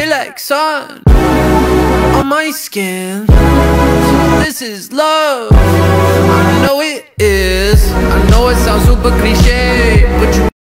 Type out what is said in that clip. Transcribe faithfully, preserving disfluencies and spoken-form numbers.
Feel like sun on my skin. This is love, I know it is. I know it sounds super cliche, but you